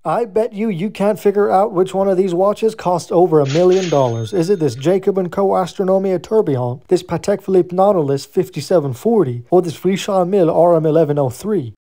I bet you can't figure out which one of these watches cost over $1 million. Is it this Jacob & Co. Astronomia Tourbillon, this Patek Philippe Nautilus 5740, or this Richard Mille RM1103?